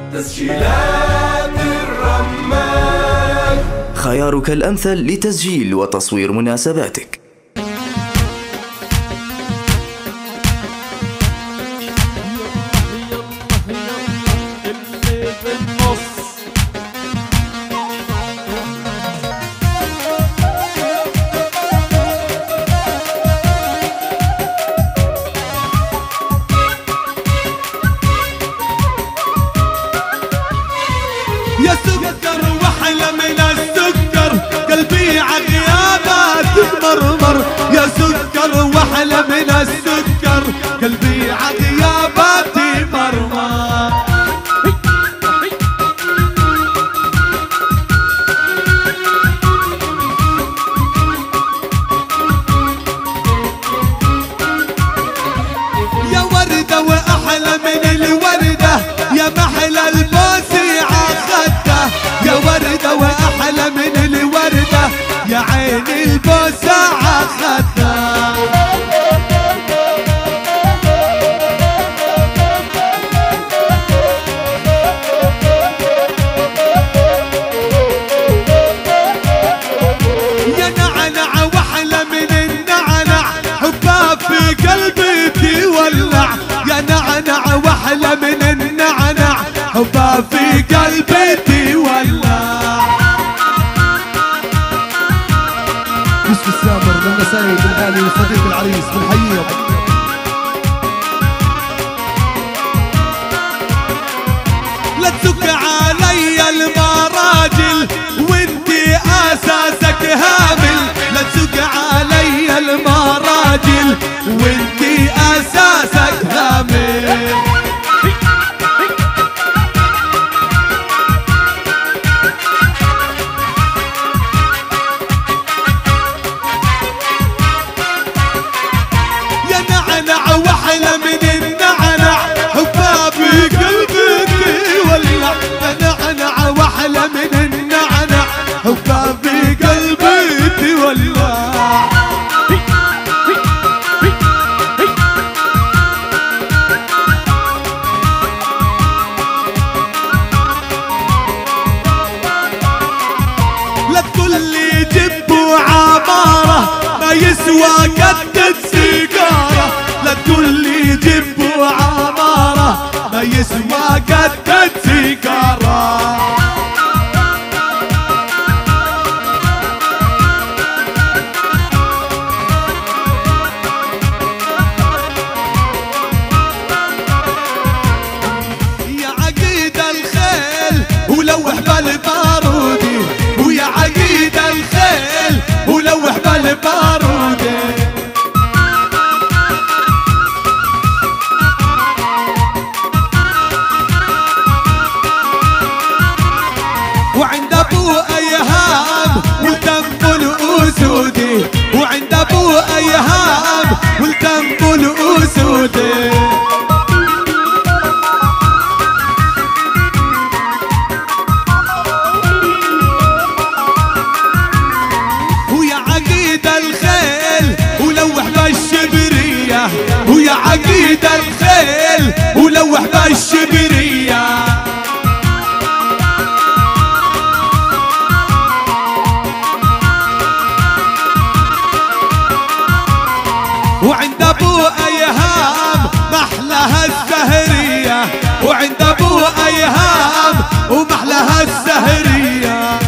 تسجيلات الرمان، خيارك الأمثل لتسجيل وتصوير مناسباتك. يا سكر وحلى من السكر، قلبي عغيابك مرمر. يا سكر وحلى من السكر، قلبي عغيابك مرمر. يا وردة وأحلى من الوردة، يا محلى البوسي عخدة. يا وردة وأحلى من الوردة، يا عيني البوسة عخدة. يا نعنع وأحلى من النعنع، حبها في قلبي تولع. يا نعنع وأحلى من النعنع، حبها في قلبي تولع. يوسف السامر من مسايد الغالي وصديق العريس بنحييهم. لا تسك علي المراجل وانتي اساسك هامل. لا تسك علي المراجل وانتي اساسك هامل. يا نعنع وحلى من النعنع، حبها في قلبك يولع. يا نعنع وحلى من النعنع، حبها في قلبك يولع. لا تقول لي جب وعمارة ما يسوى قد السيجارة. لا تقول لي جب وعمارة ما يسوى قد السيجارة. يا عقيد الخيل ولوح بالبارودي، ويا عقيد الخيل ولوح بالبارودي. وعند ابو ايهام والدم الاسودي، وعند ابو ايهام والدم الاسودي. ويا عقيد الخيل ولوح بالشبرية، ويا عقيد الخيل ولوح بالشبرية. وعند ابو ايهام محلها السهرية، وعند ابو ايهام ومحلها السهرية.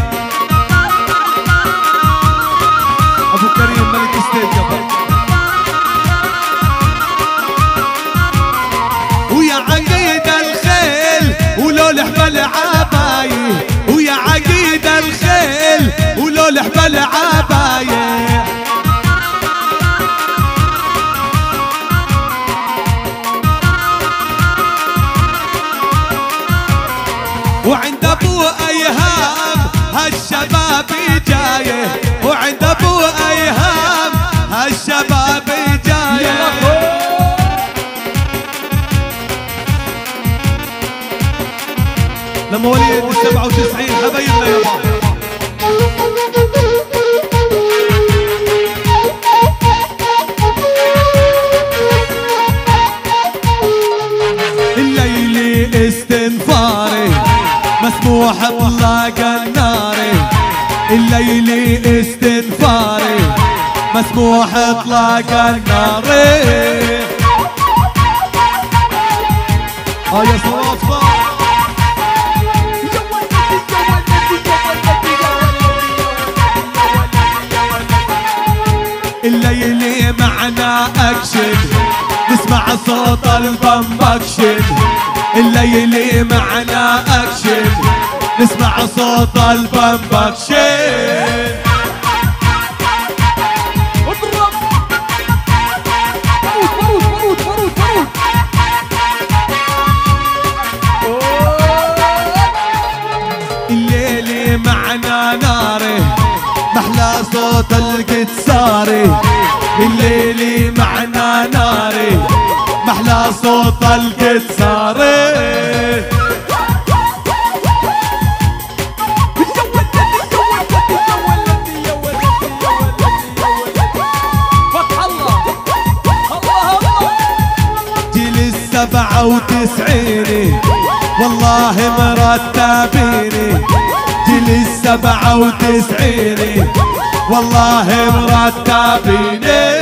ابو كريم ملك ستيج قبل. ويا عقيد الخيل ولولح بالعباية، ويا عقيد الخيل ولولح بالعباية. وعند ابو ايهام هالشباب جايه، وعند ابو ايهام هالشباب جايه. لمواليد 97 حبايبنا يابا. الليل استنفاري مسموح اطلاق النار. الليل استنفاري مسموح اطلاق النار. يا صوت الليل معنا اكشن نسمع صوت البمب اكشن. الليل معنا اكشن نسمع صوت البمب اكشن. اضرب بارود بارود بارود بارود بارود. الليل معنا ناره محلى صوت القدساري. الليل معنا ناري محلى صوت القدساري. جيل 97 والله مرتبيني. جيل 97 والله مرتبيني.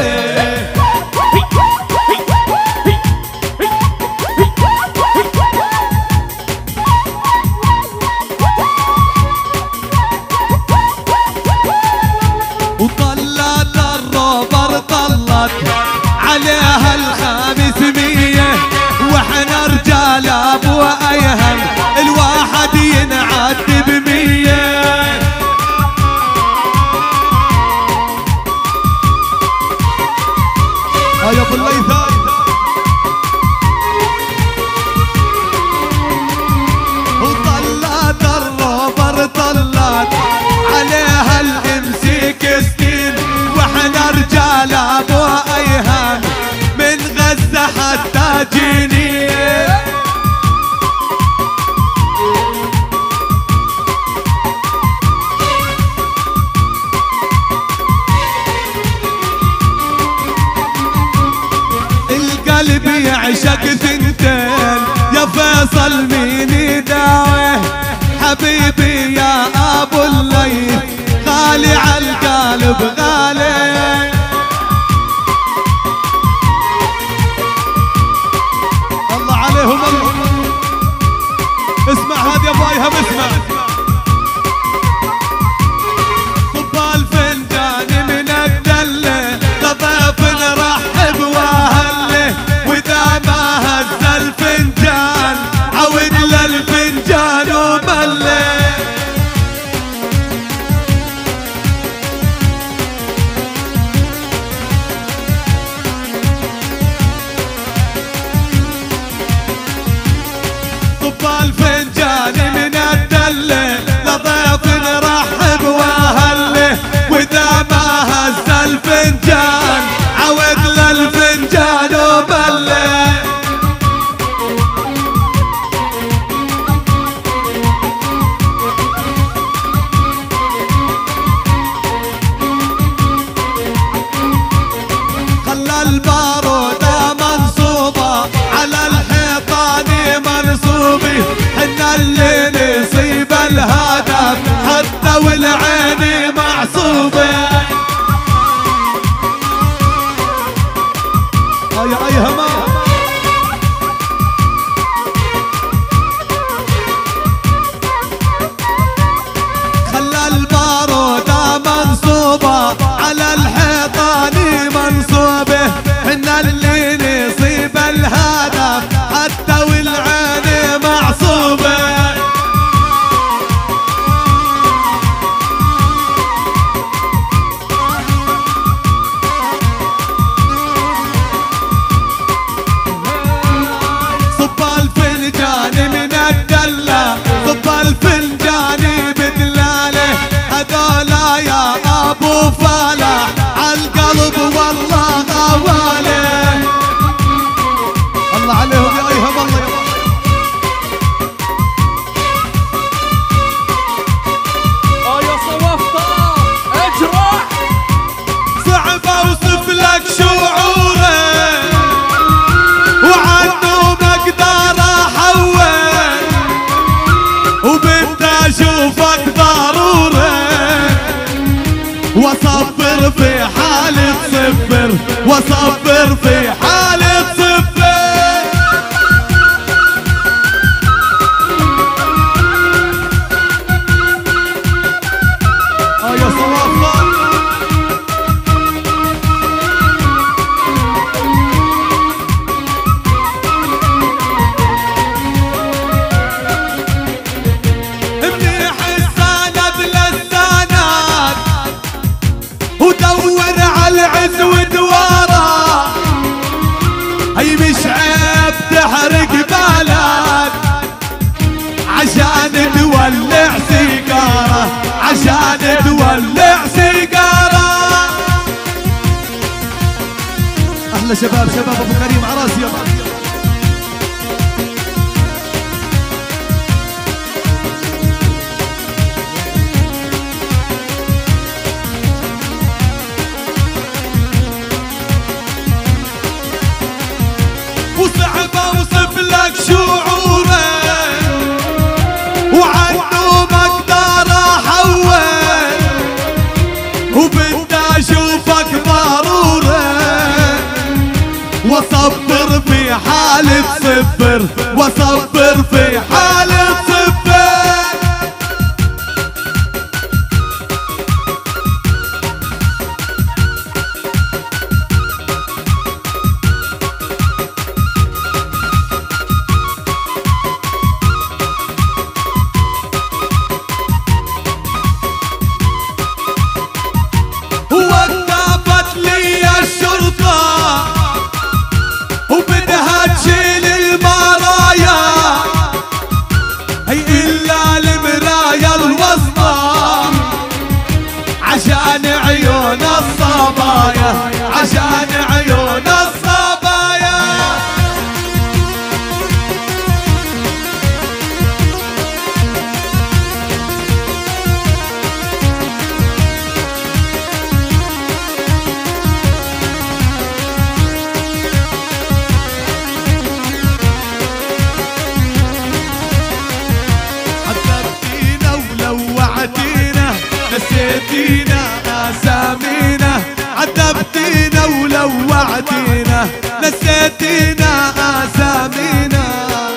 وطلت الروبر طلت عليها ال500 واحنا رجال ابو ايهم الواحد ينعد ب100. يا ابو الليثام وطلت الروبر طلت عليها الام16 واحنا رجال ابو ايهم من غزه حتى جنين. القلب يعشق ثنتين يا فيصل مين يداويه. حبيبي يا ابو الليث غالي عالقلب غالي. الله عليهم الله. اسمع هذا يا ابو ايهم اسمع. صب الفنجان من الدله لضيف نرحب واهله. واذا ما هز الفنجان عود للفنجان ومله. صب الفنجان من الدله لضيف نرحب واهله. واذا ما هز الفنجان عود للفنجان ومله. خلى البارودة منصوبة على الحيطان منصوبة. حنا اللي نصيب الهدف حتى والعين معصوبة. يا ايهم خلى البارودة منصوبة على الحيطان منصوبة. حنا اللي نصيب الهدف حتى والعين معصوبة. صب الفنجان من الدلة صب الفنجان بدلاله. هذولا يا ابو فالح عالقلب والله غواله. الله عليهم يا ايهم الله. يا صوفطة اجرح. صعب اوصف لك شعوره وعنه ما اقدر احوله. واصبر في حالة صفر. يا صوافة منيح السند للسند ودور على العز ودواره. هي مش عيب تحرق بالك عشان تولع سيجارة، عشان تولع سيجارة. احلى شباب ابو كريم عراسي. وصعب اوصف لك شعوره وعنه ما اقدر احول، وبدي اشوفك ضروره واصبر في حالة صفر، واصبر في حالة صفر. وقفت لي الشرطة وبدها تشيل المرايا، هي إلا المرايا الوسطى عشان عيون الصبايا، عشان عيون الصبايا. عذبتينا ولوعتينا نسيتينا اسامينا، عذبتينا ولوعتينا نسيتينا اسامينا.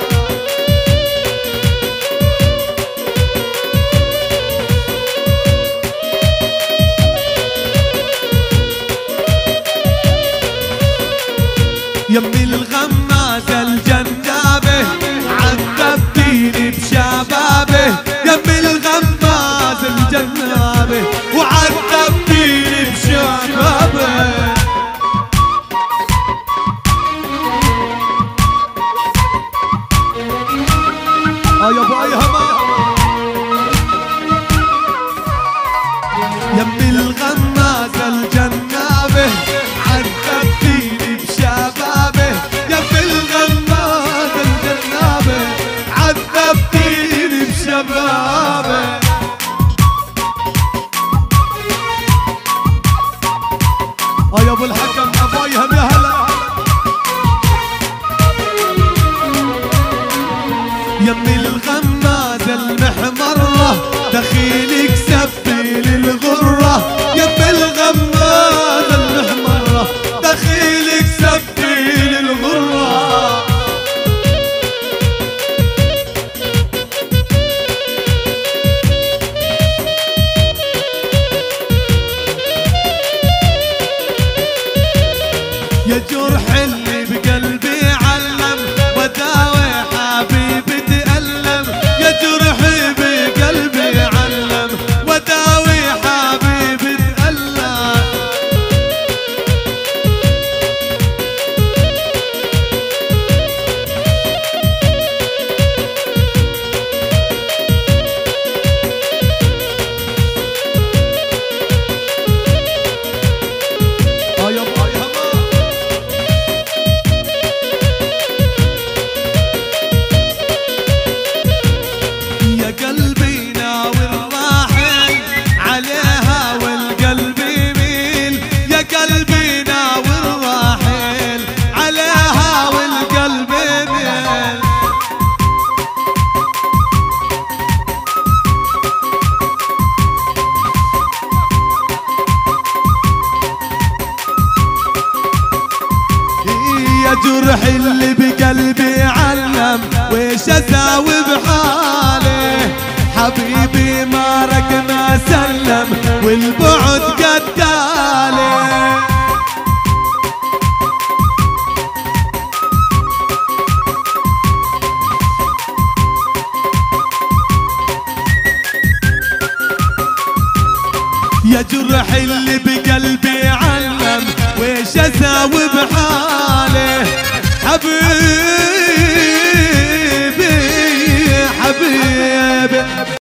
يمي الغمازة الجنابه عذبتيني بشبابه، يمي الغمازة الجنابه وعذبتيني بشبابه. يا ابو ايهما يمي الغمازة الجنابه عذبتيني بشبابه، يمي الغمازة الجنابه عذبتيني بشبابه. يا ابو الحكم ابو ايهم يا هلا. يمي الغمازة المحمرة دخيلك سبيل الغرة، يمي الغمازة المحمرة دخيلك سبيل الغرة. يا جرح اللي بقلبي علم وداوي حبيبي تألم، يا يا جرح اللي بقلبي علم ويش اساوي بحالي، حبيبي ما رك ما سلم والبعد قتالي. يا جرح اللي بقلبي علم ويش اساوي بحالي، حبيبي